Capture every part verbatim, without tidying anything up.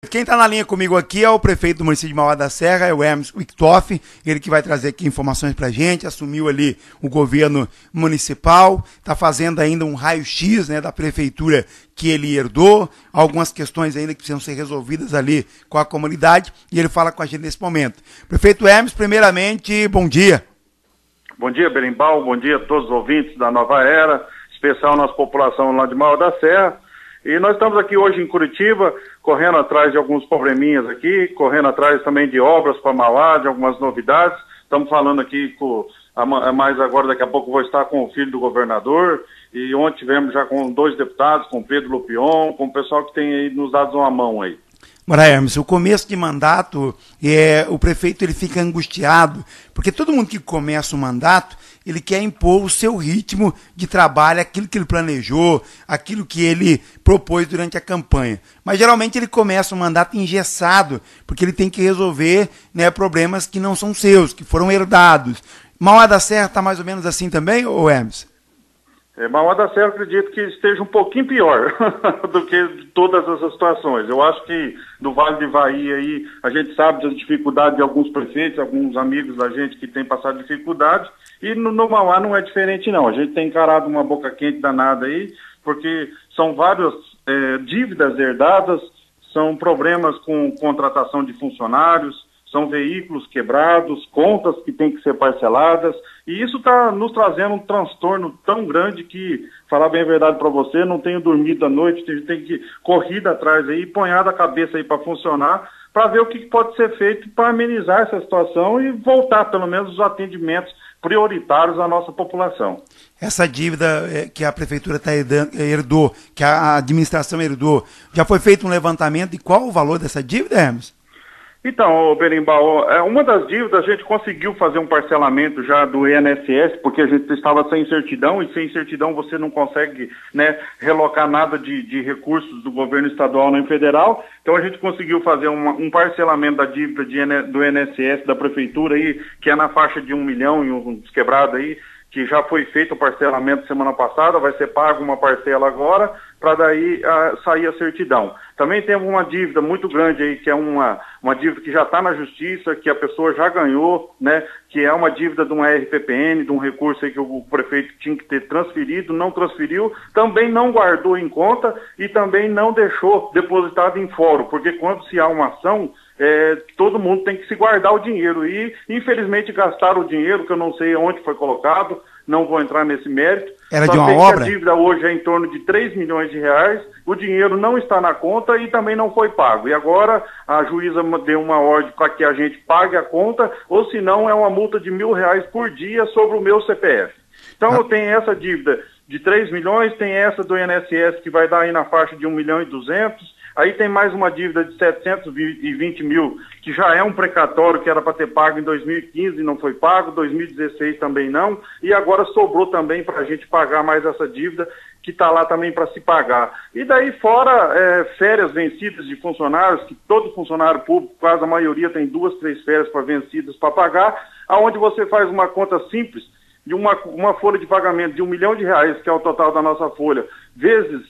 Quem está na linha comigo aqui é o prefeito do município de Mauá da Serra, é o Hermes Wichthoff, ele que vai trazer aqui informações para a gente, assumiu ali o governo municipal, está fazendo ainda um raio-x, né, da prefeitura que ele herdou, algumas questões ainda que precisam ser resolvidas ali com a comunidade, e ele fala com a gente nesse momento. Prefeito Hermes, primeiramente, bom dia. Bom dia, Berimbau, bom dia a todos os ouvintes da Nova Era, especial nossa população lá de Mauá da Serra. E nós estamos aqui hoje em Curitiba, correndo atrás de alguns probleminhas aqui, correndo atrás também de obras para Mauá, de algumas novidades. Estamos falando aqui com, mais agora, daqui a pouco vou estar com o filho do governador, e ontem tivemos já com dois deputados, com Pedro Lupion, com o pessoal que tem aí nos dado uma mão aí. Ora, Hermes, o começo de mandato, é, o prefeito ele fica angustiado, porque todo mundo que começa o mandato, ele quer impor o seu ritmo de trabalho, aquilo que ele planejou, aquilo que ele propôs durante a campanha. Mas geralmente ele começa o mandato engessado, porque ele tem que resolver, né, problemas que não são seus, que foram herdados. Mauá da Serra está mais ou menos assim também, ô Hermes? É, Mauá da Serra, acredito que esteja um pouquinho pior do que todas essas situações. Eu acho que do Vale do Ivaí aí, a gente sabe das dificuldades de alguns prefeitos, alguns amigos da gente que têm passado dificuldade, e no, no Mauá não é diferente não. A gente tem encarado uma boca quente danada aí, porque são várias é, dívidas herdadas, são problemas com contratação de funcionários, são veículos quebrados, contas que têm que ser parceladas, e isso está nos trazendo um transtorno tão grande que, falar bem a verdade para você, não tenho dormido à noite, tem, tem que correr atrás aí, ponhar a cabeça aí para funcionar, para ver o que pode ser feito para amenizar essa situação e voltar pelo menos os atendimentos prioritários à nossa população. Essa dívida que a prefeitura tá herdou, que a administração herdou, já foi feito um levantamento de qual o valor dessa dívida, Hermes? Então, Berimbau, uma das dívidas a gente conseguiu fazer um parcelamento já do I N S S, porque a gente estava sem certidão, e sem certidão você não consegue, né, relocar nada de, de recursos do governo estadual nem federal. Então a gente conseguiu fazer uma, um parcelamento da dívida de, do I N S S da prefeitura, aí, que é na faixa de um milhão e uns quebrados aí, que já foi feito o parcelamento semana passada, vai ser pago uma parcela agora, para daí uh, sair a certidão. Também temos uma dívida muito grande aí, que é uma, uma dívida que já está na justiça, que a pessoa já ganhou, né, que é uma dívida de uma R P P N, de um recurso aí que o prefeito tinha que ter transferido, não transferiu, também não guardou em conta e também não deixou depositado em fórum, porque quando se há uma ação, é, todo mundo tem que se guardar o dinheiro e, infelizmente, gastaram o dinheiro, que eu não sei onde foi colocado, não vou entrar nesse mérito. Era Só de uma sei obra? Que a dívida hoje é em torno de três milhões de reais, o dinheiro não está na conta e também não foi pago. E agora a juíza deu uma ordem para que a gente pague a conta, ou se não é uma multa de mil reais por dia sobre o meu C P F. Então ah. eu tenho essa dívida de três milhões, tem essa do I N S S que vai dar aí na faixa de um milhão e duzentos. Aí tem mais uma dívida de setecentos e vinte mil, que já é um precatório que era para ter pago em dois mil e quinze e não foi pago, dois mil e dezesseis também não, e agora sobrou também para a gente pagar mais essa dívida, que está lá também para se pagar. E daí fora é, férias vencidas de funcionários, que todo funcionário público, quase a maioria tem duas, três férias para vencidas para pagar, aonde você faz uma conta simples, de uma, uma folha de pagamento de um milhão de reais, que é o total da nossa folha, vezes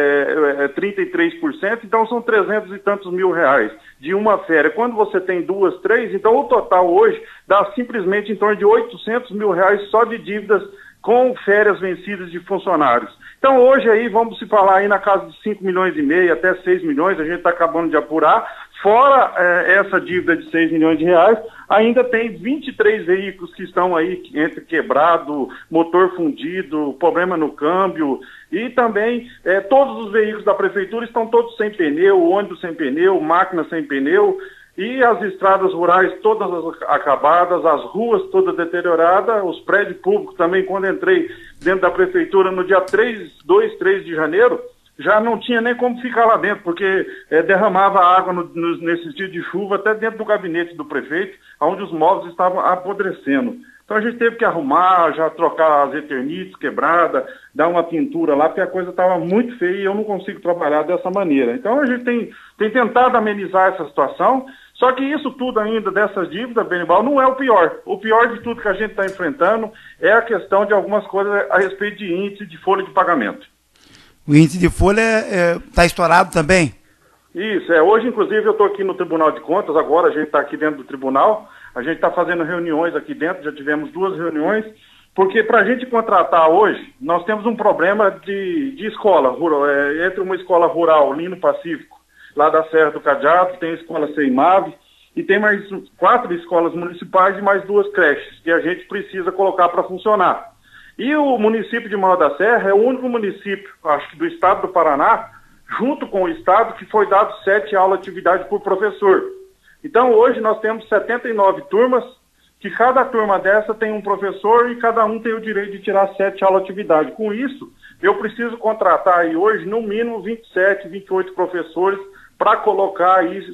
é, é, trinta e três por cento, então são trezentos e tantos mil reais de uma férias. Quando você tem duas, três, então o total hoje dá simplesmente em torno de oitocentos mil reais só de dívidas com férias vencidas de funcionários. Então hoje aí vamos se falar aí na casa de cinco milhões e meio até seis milhões, a gente está acabando de apurar. Fora eh, essa dívida de seis milhões de reais, ainda tem vinte e três veículos que estão aí entre quebrado, motor fundido, problema no câmbio, e também eh, todos os veículos da prefeitura estão todos sem pneu, ônibus sem pneu, máquina sem pneu, e as estradas rurais todas acabadas, as ruas todas deterioradas, os prédios públicos também. Quando entrei dentro da prefeitura no dia três, dois, três de janeiro, já não tinha nem como ficar lá dentro, porque é, derramava água no, no, nesses dias de chuva até dentro do gabinete do prefeito, onde os móveis estavam apodrecendo. Então a gente teve que arrumar, já trocar as eternites quebradas, dar uma pintura lá, porque a coisa estava muito feia e eu não consigo trabalhar dessa maneira. Então a gente tem, tem tentado amenizar essa situação, só que isso tudo ainda dessas dívidas, Berimbau, não é o pior. O pior de tudo que a gente está enfrentando é a questão de algumas coisas a respeito de índice de folha de pagamento. O índice de folha está é, estourado também? Isso, é. Hoje, inclusive, eu estou aqui no Tribunal de Contas, agora a gente está aqui dentro do tribunal, a gente está fazendo reuniões aqui dentro, já tivemos duas reuniões, porque para a gente contratar hoje, nós temos um problema de, de escola rural, é, entre uma escola rural, Lino Pacífico, lá da Serra do Cadeado, tem a escola Seimave, e tem mais quatro escolas municipais e mais duas creches, que a gente precisa colocar para funcionar. E o município de Maior da Serra é o único município, acho que do estado do Paraná, junto com o estado, que foi dado sete aulas de atividade por professor. Então, hoje nós temos setenta e nove turmas, que cada turma dessa tem um professor e cada um tem o direito de tirar sete aulas de atividade. Com isso, eu preciso contratar aí hoje, no mínimo, vinte e sete, vinte e oito professores para colocar isso,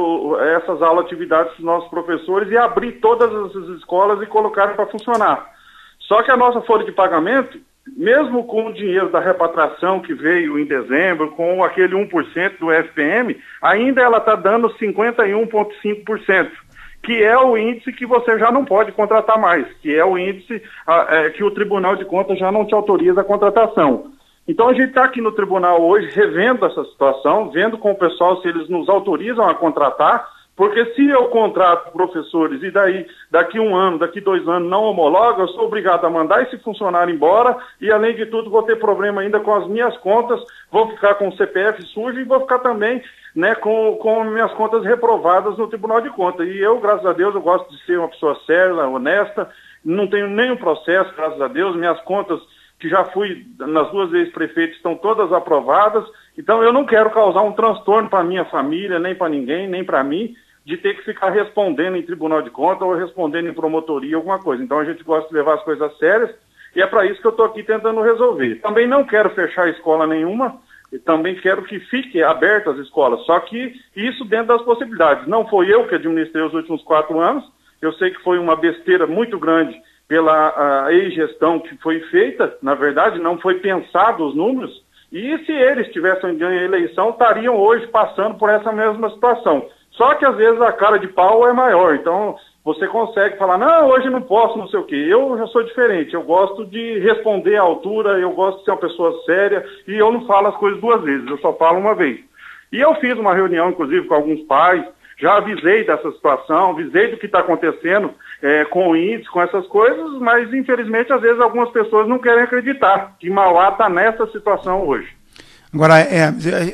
essas aulas de atividade para os nossos professores e abrir todas as escolas e colocar para funcionar. Só que a nossa folha de pagamento, mesmo com o dinheiro da repatriação que veio em dezembro, com aquele um por cento do F P M, ainda ela está dando cinquenta e um vírgula cinco por cento, que é o índice que você já não pode contratar mais, que é o índice a, é, que o Tribunal de Contas já não te autoriza a contratação. Então a gente está aqui no tribunal hoje revendo essa situação, vendo com o pessoal se eles nos autorizam a contratar, porque se eu contrato professores e daí, daqui um ano, daqui dois anos não homologa, eu sou obrigado a mandar esse funcionário embora e, além de tudo, vou ter problema ainda com as minhas contas, vou ficar com o C P F sujo e vou ficar também, né, com, com minhas contas reprovadas no Tribunal de Contas. E eu, graças a Deus, eu gosto de ser uma pessoa séria, honesta, não tenho nenhum processo, graças a Deus, minhas contas, que já fui nas duas vezes prefeito, estão todas aprovadas, então eu não quero causar um transtorno para minha família, nem para ninguém, nem para mim, de ter que ficar respondendo em Tribunal de Contas ou respondendo em promotoria, alguma coisa. Então a gente gosta de levar as coisas sérias e é para isso que eu estou aqui tentando resolver. Também não quero fechar escola nenhuma, e também quero que fique abertas as escolas, só que isso dentro das possibilidades. Não foi eu que administrei os últimos quatro anos, eu sei que foi uma besteira muito grande pela ex-gestão que foi feita, na verdade não foi pensado os números, e se eles tivessem ganho a eleição, estariam hoje passando por essa mesma situação. Só que às vezes a cara de pau é maior, então você consegue falar, não, hoje não posso, não sei o quê. Eu já sou diferente, eu gosto de responder à altura, eu gosto de ser uma pessoa séria, e eu não falo as coisas duas vezes, eu só falo uma vez. E eu fiz uma reunião, inclusive, com alguns pais, já avisei dessa situação, avisei do que está acontecendo é, com o índice, com essas coisas, mas infelizmente às vezes algumas pessoas não querem acreditar que Mauá está nessa situação hoje. Agora, é,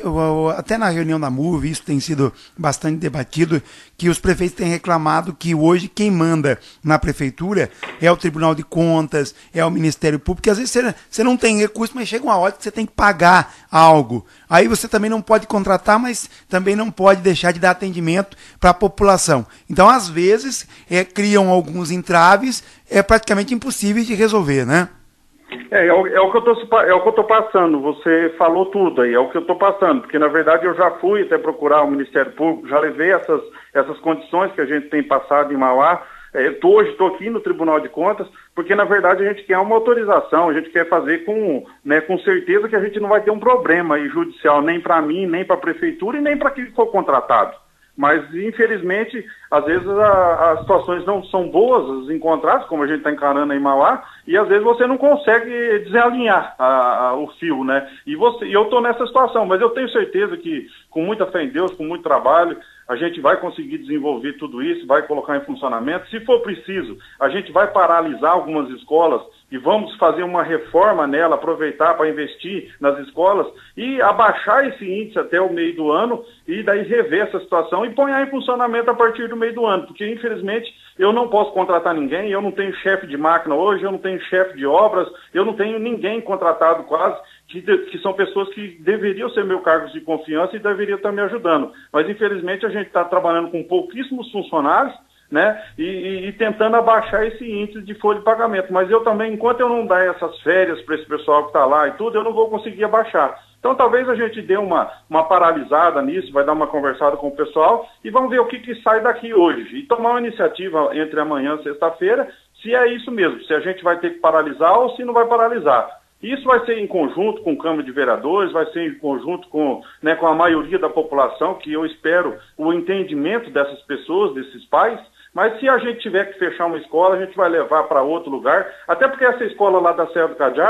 até na reunião da M U V, isso tem sido bastante debatido, que os prefeitos têm reclamado que hoje quem manda na prefeitura é o Tribunal de Contas, é o Ministério Público, porque às vezes você, você não tem recurso, mas chega uma hora que você tem que pagar algo. Aí você também não pode contratar, mas também não pode deixar de dar atendimento para a população. Então, às vezes, é, criam alguns entraves, é praticamente impossíveis de resolver, né? É, é, o, é o que eu tô, é o que eu estou passando, você falou tudo aí, é o que eu estou passando, porque na verdade eu já fui até procurar o Ministério Público, já levei essas, essas condições que a gente tem passado em Mauá, é, tô, hoje estou aqui no Tribunal de Contas, porque na verdade a gente quer uma autorização, a gente quer fazer com, né, com certeza que a gente não vai ter um problema aí judicial, nem para mim, nem para a Prefeitura e nem para quem for contratado. Mas, infelizmente, às vezes a, as situações não são boas, os encontrados, como a gente está encarando aí em Mauá, e às vezes você não consegue desalinhar a, a, o fio, né? E, você, e eu estou nessa situação, mas eu tenho certeza que, com muita fé em Deus, com muito trabalho, a gente vai conseguir desenvolver tudo isso, vai colocar em funcionamento. Se for preciso, a gente vai paralisar algumas escolas e vamos fazer uma reforma nela, aproveitar para investir nas escolas e abaixar esse índice até o meio do ano e daí rever essa situação e pôr em funcionamento a partir do meio do ano, porque infelizmente eu não posso contratar ninguém, eu não tenho chefe de máquina hoje, eu não tenho chefe de obras, eu não tenho ninguém contratado quase, que, que são pessoas que deveriam ser meu cargo de confiança e deveriam estar me ajudando. Mas infelizmente a gente está trabalhando com pouquíssimos funcionários, né, e, e, e tentando abaixar esse índice de folha de pagamento. Mas eu também, enquanto eu não der essas férias para esse pessoal que está lá e tudo, eu não vou conseguir abaixar. Então talvez a gente dê uma, uma paralisada nisso, vai dar uma conversada com o pessoal e vamos ver o que, que sai daqui hoje. E tomar uma iniciativa entre amanhã e sexta-feira, se é isso mesmo, se a gente vai ter que paralisar ou se não vai paralisar. Isso vai ser em conjunto com o Câmara de Vereadores, vai ser em conjunto com, né, com a maioria da população, que eu espero o entendimento dessas pessoas, desses pais. Mas se a gente tiver que fechar uma escola, a gente vai levar para outro lugar, até porque essa escola lá da Serra do Cadeado,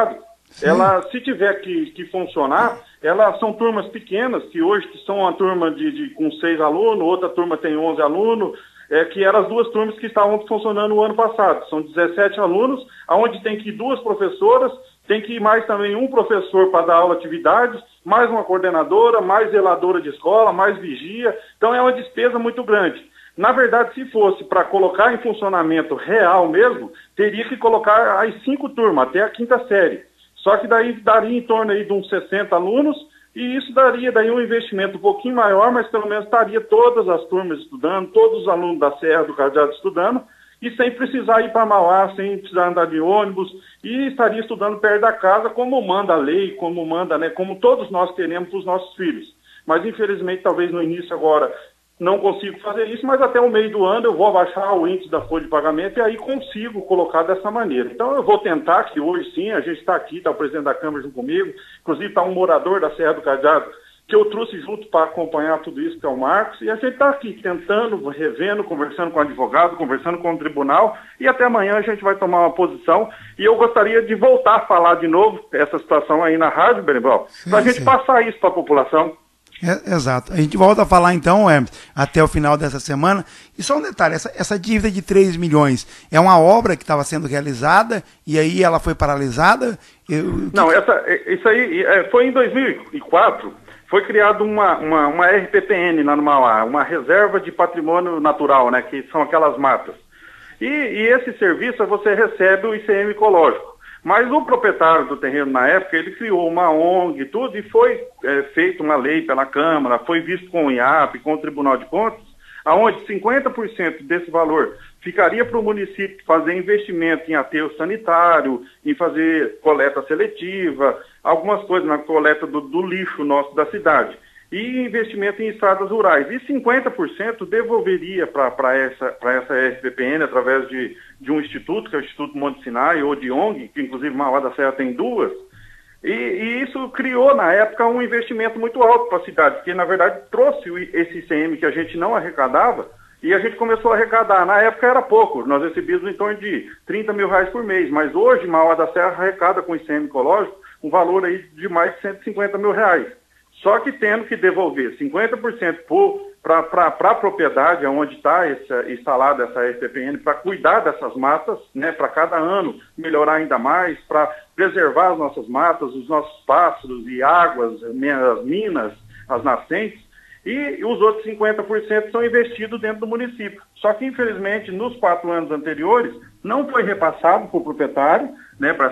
Sim. Ela, se tiver que, que funcionar, elas são turmas pequenas, que hoje são uma turma de, de, com seis alunos, outra turma tem onze alunos, é, que eram as duas turmas que estavam funcionando no ano passado. São dezessete alunos, onde tem que ir duas professoras, tem que ir mais também um professor para dar aula atividades, mais uma coordenadora, mais zeladora de escola, mais vigia. Então é uma despesa muito grande. Na verdade, se fosse para colocar em funcionamento real mesmo, teria que colocar as cinco turmas, até a quinta série. Só que daí daria em torno aí de uns sessenta alunos, e isso daria daí um investimento um pouquinho maior, mas pelo menos estaria todas as turmas estudando, todos os alunos da Serra do Cadeado estudando, e sem precisar ir para Mauá, sem precisar andar de ônibus, e estaria estudando perto da casa, como manda a lei, como manda, né, como todos nós queremos para os nossos filhos. Mas infelizmente, talvez no início agora não consigo fazer isso, mas até o meio do ano eu vou abaixar o índice da folha de pagamento e aí consigo colocar dessa maneira. Então eu vou tentar, que hoje sim, a gente está aqui, está o presidente da Câmara junto comigo, inclusive está um morador da Serra do Cadeado, que eu trouxe junto para acompanhar tudo isso, que é o Marcos, e a gente está aqui tentando, revendo, conversando com o advogado, conversando com o tribunal, e até amanhã a gente vai tomar uma posição, e eu gostaria de voltar a falar de novo essa situação aí na rádio, Berimbau, para a gente sim. passar isso para a população. É, exato. A gente volta a falar então, é, até o final dessa semana. E só um detalhe, essa, essa dívida de três milhões é uma obra que estava sendo realizada e aí ela foi paralisada? Eu, Não, que... essa, isso aí é, foi em dois mil e quatro, foi criada uma, uma, uma R P P N lá no Mauá, uma Reserva de Patrimônio Natural, né, que são aquelas matas. E, e esse serviço você recebe o I C M ecológico. Mas o proprietário do terreno, na época, ele criou uma O N G e tudo, e foi é, feita uma lei pela Câmara, foi visto com o I A P, com o Tribunal de Contas, aonde cinquenta por cento desse valor ficaria para o município fazer investimento em aterro sanitário, em fazer coleta seletiva, algumas coisas na coleta do, do lixo nosso da cidade, e investimento em estradas rurais. E cinquenta por cento devolveria para essa, para essa R P P N através de, de um instituto, que é o Instituto Monte Sinai, ou de O N G, que inclusive Mauá da Serra tem duas, e, e isso criou, na época, um investimento muito alto para a cidade, porque, na verdade, trouxe esse I C M que a gente não arrecadava, e a gente começou a arrecadar. Na época era pouco, nós recebíamos em torno de trinta mil reais por mês, mas hoje Mauá da Serra arrecada com I C M ecológico um valor aí de mais de cento e cinquenta mil reais. Só que tendo que devolver cinquenta por cento para a propriedade onde está instalada essa R P P N, para cuidar dessas matas, né, para cada ano melhorar ainda mais, para preservar as nossas matas, os nossos pássaros e águas, as minas, as nascentes, e os outros cinquenta por cento são investidos dentro do município. Só que, infelizmente, nos quatro anos anteriores, não foi repassado para o proprietário, né, para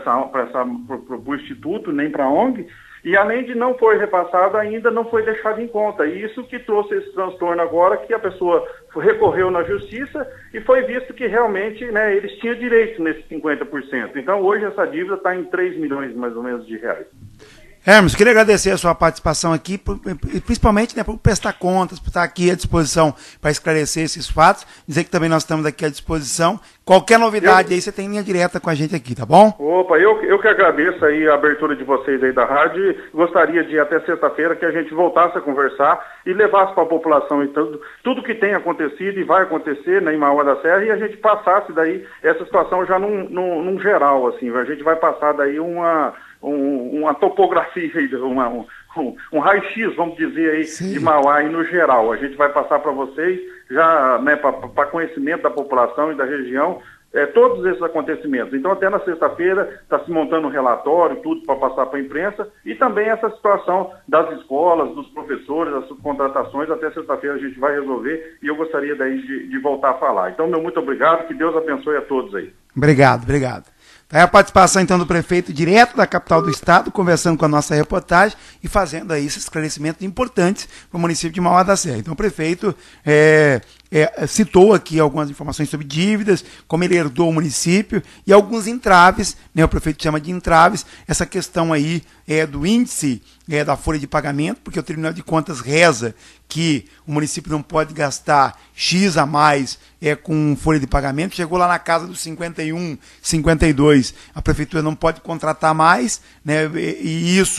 o Instituto, nem para a O N G, e além de não foi repassado, ainda não foi deixado em conta. E isso que trouxe esse transtorno agora, que a pessoa recorreu na justiça e foi visto que realmente, né, eles tinham direito nesses cinquenta por cento. Então hoje essa dívida está em três milhões mais ou menos de reais. Hermes, queria agradecer a sua participação aqui, principalmente, né, por prestar contas, por estar aqui à disposição para esclarecer esses fatos, dizer que também nós estamos aqui à disposição. Qualquer novidade eu... aí, você tem linha direta com a gente aqui, tá bom? Opa, eu, eu que agradeço aí a abertura de vocês aí da rádio e gostaria de até sexta-feira que a gente voltasse a conversar e levasse para a população e tudo, tudo que tem acontecido e vai acontecer, né, em Mauá da Serra, e a gente passasse daí essa situação já num, num, num geral, assim, a gente vai passar daí uma... Um, uma topografia, uma, um, um raio-x, vamos dizer aí, sim, de Mauá e no geral. A gente vai passar para vocês, já, né, para conhecimento da população e da região, é, todos esses acontecimentos. Então, até na sexta-feira, está se montando um relatório, tudo para passar para a imprensa, e também essa situação das escolas, dos professores, das subcontratações, até sexta-feira a gente vai resolver, e eu gostaria daí de, de voltar a falar. Então, meu muito obrigado, que Deus abençoe a todos aí. Obrigado, obrigado. Tá aí a participação, então, do prefeito direto da capital do estado, conversando com a nossa reportagem e fazendo aí esses esclarecimentos importantes para o município de Mauá da Serra. Então, o prefeito é, é, citou aqui algumas informações sobre dívidas, como ele herdou o município e alguns entraves, né, o prefeito chama de entraves, essa questão aí é, do índice é, da folha de pagamento, porque o Tribunal de Contas reza que o município não pode gastar X a mais é, com folha de pagamento, chegou lá na casa dos cinquenta e um, cinquenta e dois, a prefeitura não pode contratar mais, né, e isso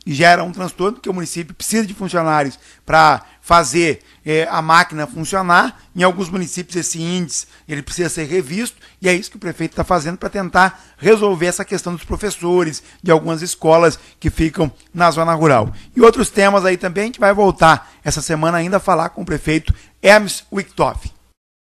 e gera um transtorno, porque o município precisa de funcionários para fazer é, a máquina funcionar. Em alguns municípios esse índice ele precisa ser revisto, e é isso que o prefeito está fazendo para tentar resolver essa questão dos professores de algumas escolas que ficam na zona rural. E outros temas aí também, a gente vai voltar essa semana ainda a falar com o prefeito Hermes Wichthoff.